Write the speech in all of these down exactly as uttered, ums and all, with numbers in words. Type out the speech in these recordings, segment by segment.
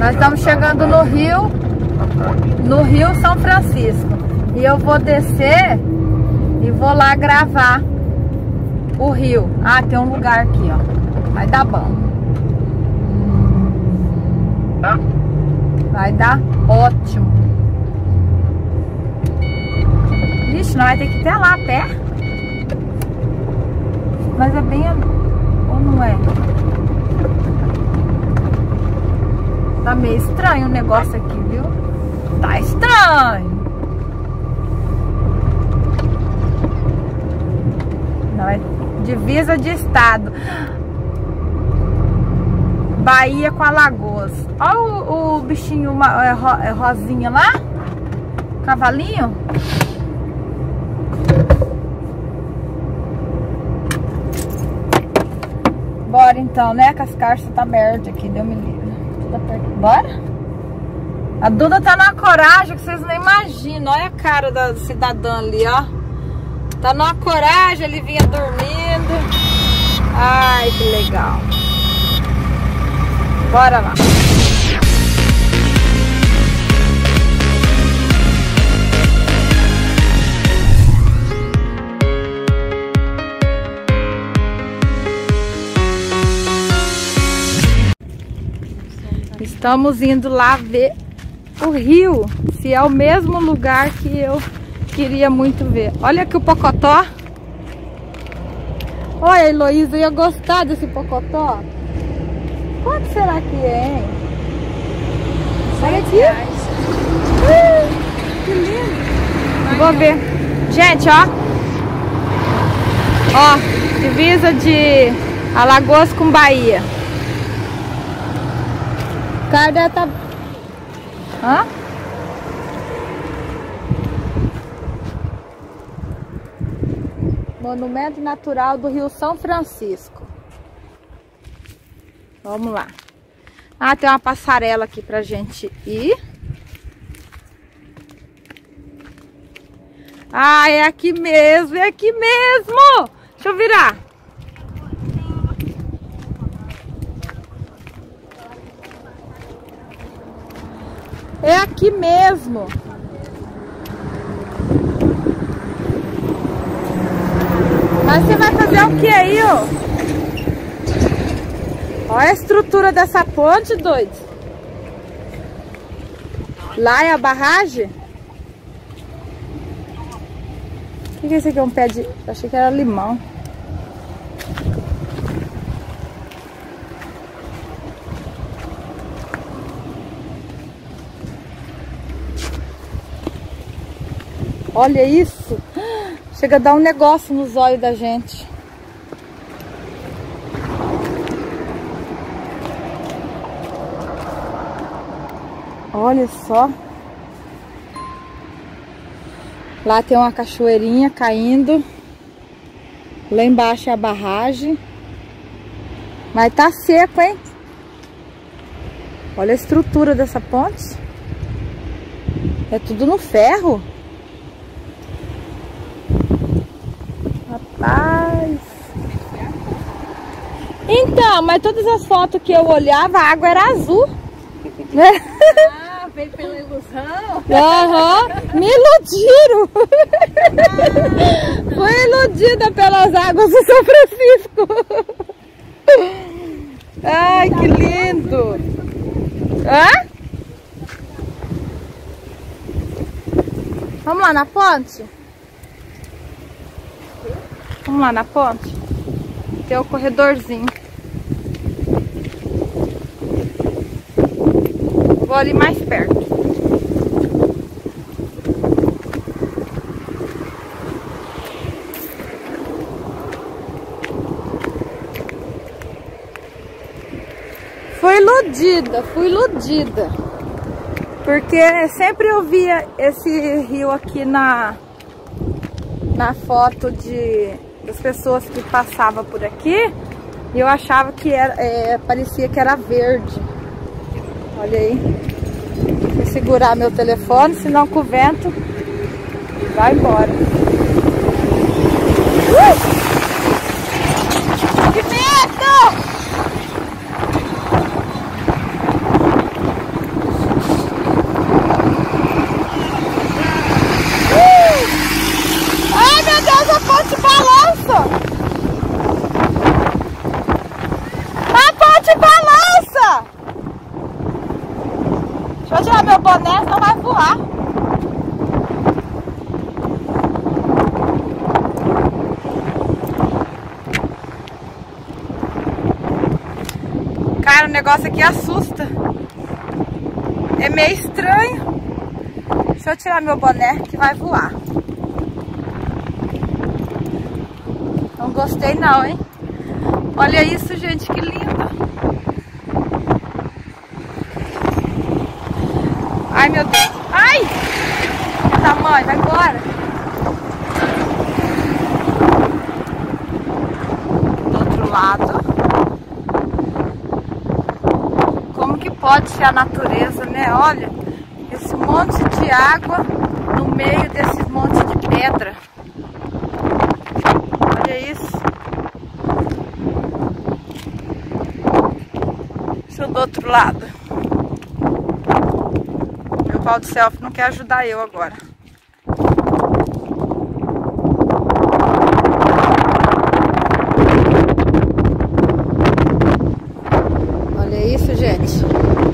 Nós estamos chegando no Rio, no Rio São Francisco. E eu vou descer e vou lá gravar o rio. Ah, tem um lugar aqui, ó. Vai dar bom. Vai dar ótimo. Ixi, nós vai ter que ir até lá a pé. Mas é bem... ou não é? Tá meio estranho o negócio aqui, viu? Tá estranho. Não, é divisa de estado. Bahia com Alagoas. Olha o, o bichinho uma, é, ro, é rosinha lá. Cavalinho. Bora então, né? Que as caixas tá aberta aqui. Deu me livre. Bora? A Duda tá numa coragem que vocês não imaginam. Olha a cara da cidadã ali, ó. Tá numa coragem, ele vinha dormindo. Ai, que legal. Bora lá. Estamos indo lá ver o rio, se é o mesmo lugar que eu queria muito ver. Olha aqui o pocotó. Olha, a Heloísa ia gostar desse pocotó. Quanto será que é, hein? Olha aqui. Ah, que lindo. Vou ver. Gente, ó. Ó, divisa de Alagoas com Bahia. O cara tá... Hã? Monumento Natural do Rio São Francisco. Vamos lá. Ah, tem uma passarela aqui pra gente ir. Ah, é aqui mesmo, é aqui mesmo. Deixa eu virar. É aqui mesmo. Mas você vai fazer o que aí, ó? Olha a estrutura dessa ponte, doido. Lá é a barragem? O que que é esse aqui? É um pé de... Eu achei que era limão. Olha isso. Chega a dar um negócio nos olhos da gente. Olha só. Lá tem uma cachoeirinha caindo. Lá embaixo é a barragem. Mas tá seco, hein? Olha a estrutura dessa ponte. É tudo no ferro. Rapaz. Então, mas todas as fotos que eu olhava, a água era azul. Ah, veio pela ilusão? Aham, me iludiram. Ah. Foi iludida pelas águas do São Francisco. Ai, que lindo. Hã? Vamos lá na ponte? Vamos lá na ponte? Tem o corredorzinho. Vou ali mais perto. Fui iludida, fui iludida. Porque sempre eu via esse rio aqui na, na foto de, das pessoas que passavam por aqui. E eu achava que era, é, parecia que era verde. Olha aí. Vou segurar meu telefone, senão com o vento vai embora. Uh! Que medo! Deixa eu tirar meu boné, senão vai voar. Cara, o negócio aqui assusta. É meio estranho. Deixa eu tirar meu boné que vai voar. Não gostei não, hein? Olha isso, gente, que linda. Ai, meu Deus. Ai! Que tamanho, vai embora. Do outro lado. Como que pode ser a natureza, né? Olha, esse monte de água no meio desse monte de pedra. Olha isso. Deixa eu do outro lado. Meu pau de selfie não quer ajudar eu agora. Olha isso, gente.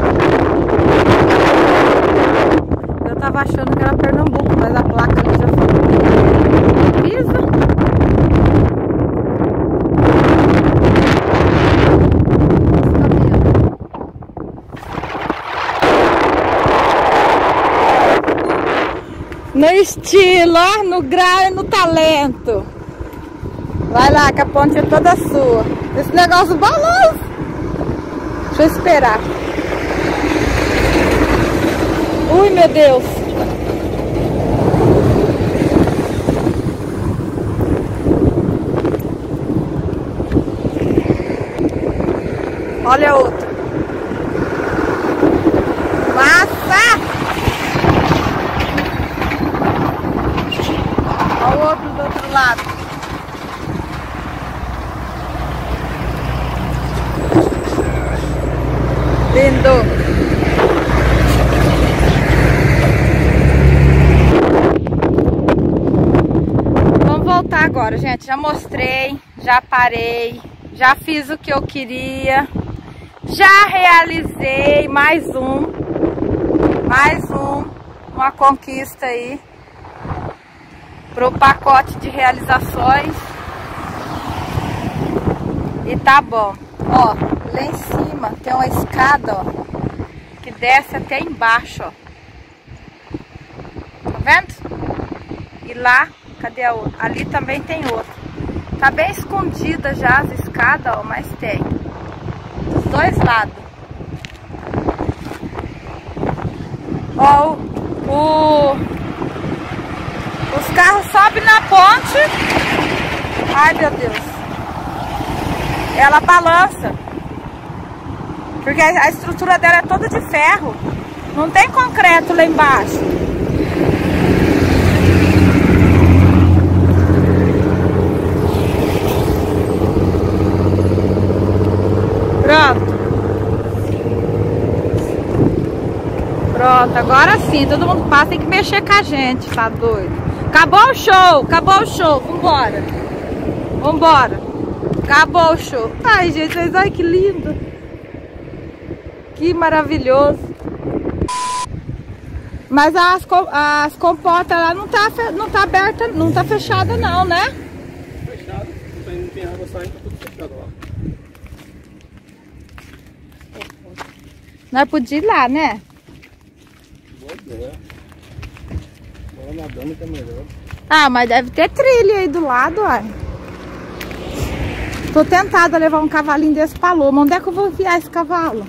Eu tava achando que era Pernambuco, mas a placa ali já foi. Pisa. No estilo, ó, no grau e no talento. Vai lá, que a ponte é toda sua. Esse negócio balança. Deixa eu esperar. Ui, meu Deus. Olha outra. Massa! Olha o outro do outro lado. Lindo. Vamos voltar agora, gente. Já mostrei, já parei, já fiz o que eu queria, já realizei mais um, mais um, uma conquista aí pro pacote de realizações. E tá bom. Ó, lá em cima tem uma escada, ó, que desce até embaixo, ó. Tá vendo? E lá, cadê a outra? Ali também tem outra. Tá bem escondida já as escadas, ó, mas tem. Dos dois lados. Ó, o, o, os carros sobem na ponte. Ai, meu Deus. Ela balança. Porque a estrutura dela é toda de ferro. Não tem concreto lá embaixo. Pronto. Pronto, agora sim. Todo mundo passa, tem que mexer com a gente, tá doido? Acabou o show, acabou o show. Vambora. Vambora. Acabou o show. Ai, gente, mas olha que lindo. Que maravilhoso. Mas as, as comportas lá não tá, não tá aberta, não tá fechada não, né? Fechado. Não tem água saindo, tá tudo fechado lá. Nós podíamos ir lá, né? Boa ideia. Bora nadando que é melhor. Ah, mas deve ter trilha aí do lado, ó. Tô tentada a levar um cavalinho desse pra Loma. Onde é que eu vou enfiar esse cavalo?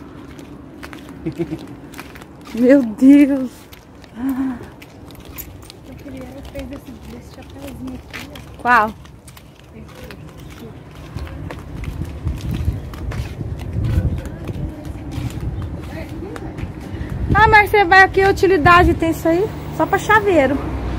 Meu Deus. Eu queria fez esse, esse chapéuzinho aqui, ó. Qual? Ah, mas você vai aqui, a utilidade tem isso aí? Só pra chaveiro.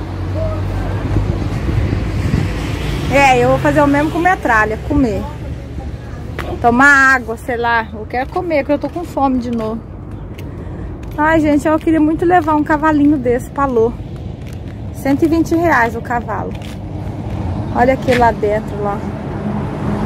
É, eu vou fazer o mesmo com metralha, comer. Tomar água, sei lá. Eu quero comer, porque eu tô com fome de novo. Ai, gente, eu queria muito levar um cavalinho desse pra Lô. cento e vinte reais o cavalo. Olha aqui lá dentro, lá.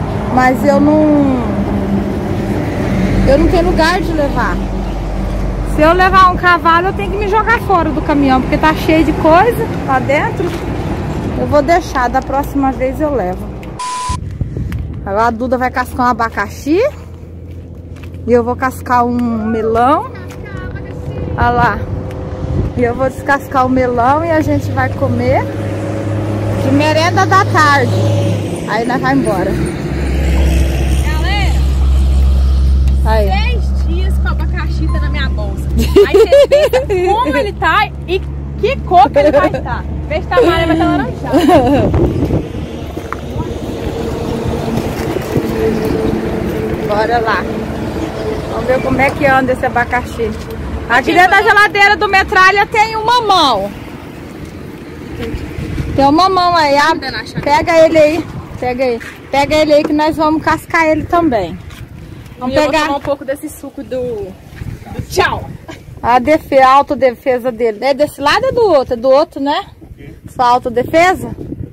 Mas eu não... Eu não tenho lugar de levar. Se eu levar um cavalo, eu tenho que me jogar fora do caminhão, porque tá cheio de coisa lá dentro. Eu vou deixar, da próxima vez eu levo. Agora a Duda vai cascar um abacaxi. E eu vou cascar um melão. Olha lá. E eu vou descascar o melão e a gente vai comer de merenda da tarde. Aí nós vamos embora. Galera, Aí. seis dias com a abacaxi tá na minha bolsa. Aí você pensa como ele tá e que cor que ele vai estar. Vê se tá amarelo, vai estar laranjado. Bora lá. Vamos ver como é que anda esse abacaxi. Aqui dentro da geladeira do Metralha tem um mamão. Tem um mamão aí. Ah, pega ele aí. Pega aí. Pega ele aí que nós vamos cascar ele também. Vamos e eu pegar vou tomar um pouco desse suco do, do tchau. a defe... a autodefesa dele. É desse lado ou é do outro? É do outro, né? Sua autodefesa?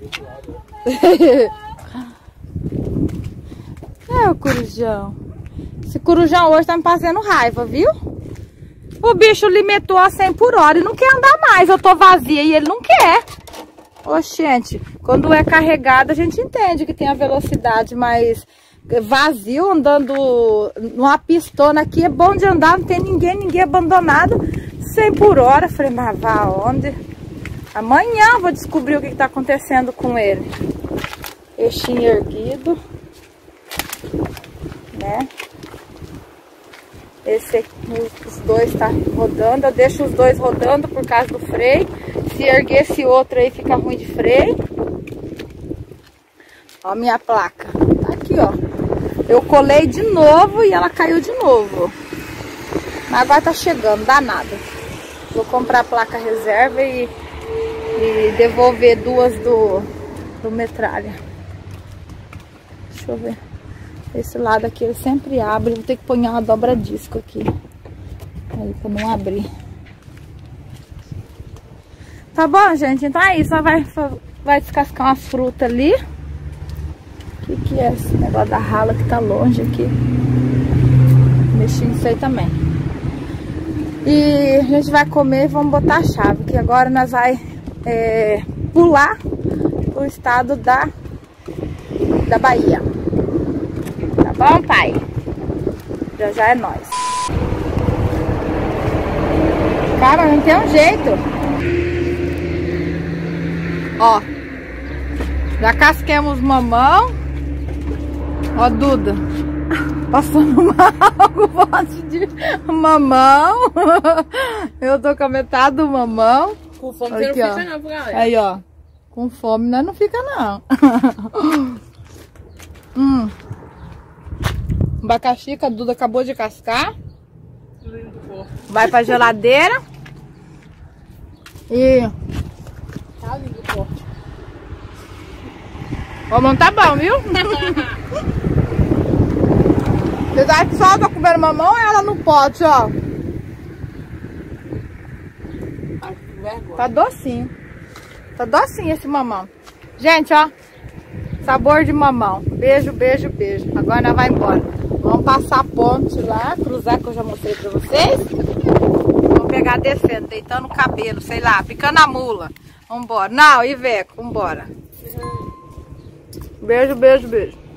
É o corujão. Esse corujão hoje tá me fazendo raiva, viu? O bicho limitou a cem por hora e não quer andar mais. Eu tô vazia e ele não quer. Oxente, quando é carregado a gente entende que tem a velocidade, mas vazio, andando numa pistona aqui, é bom de andar, não tem ninguém, ninguém abandonado. cem por hora. Falei, mas vá onde? Amanhã eu vou descobrir o que, que tá acontecendo com ele. Eixinho erguido. Né? Esse aqui, os dois tá rodando. Eu deixo os dois rodando por causa do freio. Se erguer esse outro aí fica ruim de freio. Ó, minha placa. Tá aqui, ó. Eu colei de novo e ela caiu de novo. Mas agora tá chegando, danada. Vou comprar a placa reserva e, e devolver duas do, do Metralha. Deixa eu ver. Esse lado aqui ele sempre abre. Vou ter que pôr uma dobra-disco aqui. Aí, pra não abrir. Tá bom, gente? Então é isso. Ela vai, vai descascar umas frutas ali. O que, que é esse negócio da rala que tá longe aqui? Mexi nisso aí também. E a gente vai comer e vamos botar a chave. Que agora nós vai é, pular o estado da, da Bahia. Tá bom, pai? Já já é nóis. Cara, não tem um jeito. Ó. Já casquemos mamão. Ó, Duda. Passando mal com um monte de mamão. Eu tô com a metade do mamão. Com fome aqui, você não ó. fica não, galera. Aí, ó. Com fome nós não fica, não. hum. Abacaxi que a Duda acabou de cascar. Vai pra geladeira. E... Tá lindo o corte. O mamão tá bom, viu? Apesar que só tá comendo mamão, ela no pote, ó. Tá docinho. Tá docinho esse mamão. Gente, ó. Sabor de mamão. Beijo, beijo, beijo. Agora nós vamos embora. Vamos passar a ponte lá, cruzar que eu já mostrei pra vocês. Vamos pegar descendo, deitando o cabelo, sei lá, picando a mula. Vambora. Não, Iveco, vambora. Beijo, beijo, beijo.